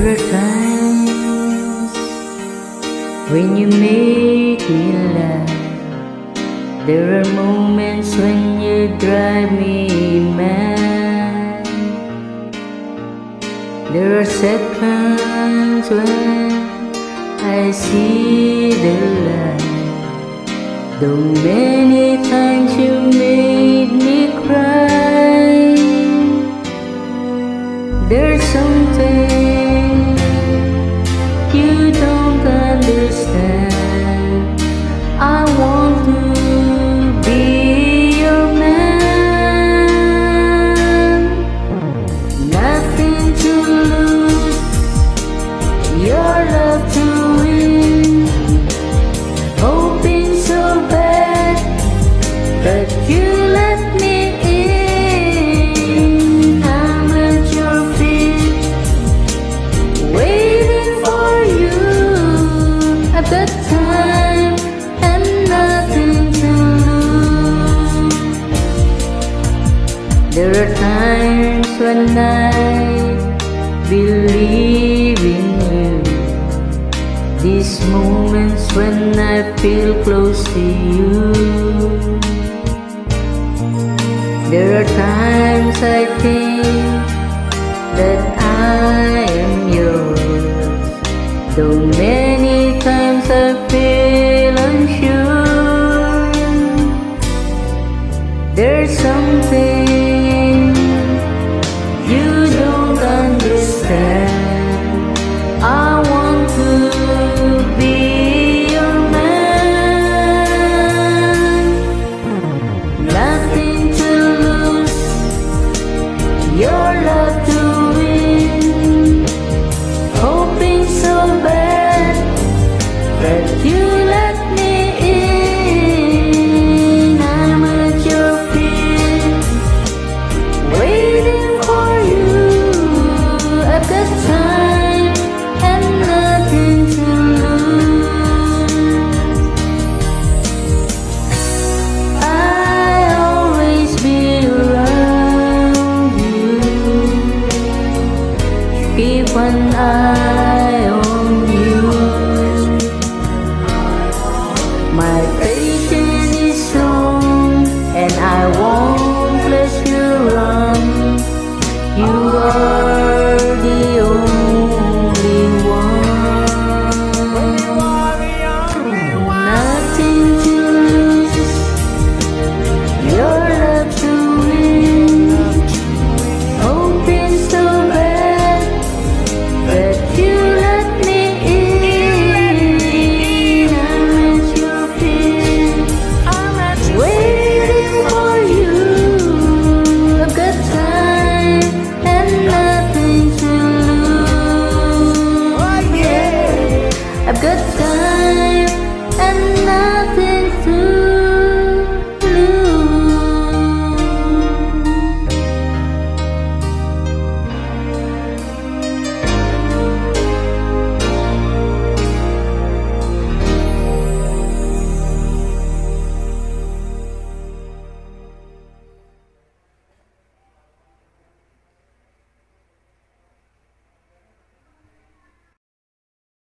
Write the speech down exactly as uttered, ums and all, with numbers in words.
There are times when you make me laugh. There are moments when you drive me mad. There are seconds when I see the light. Though many times you made me cry, there's something you don't understand. I want to be your man. Nothing to lose, your love to win. Hoping so bad that you let me in. I'm at your feet, waiting for you at that time, and nothing to lose. There are times when I believe in you, these moments when I feel close to you. There are times I think that I am yours, though many times I feel unsure. There's something you don't understand. I want to be your man. Nothing to lose, your love to win. Hoping so bad that you let me in. I'm at your feet, waiting for you at that time, and nothing to lose. I'll always be around you. Keep an eye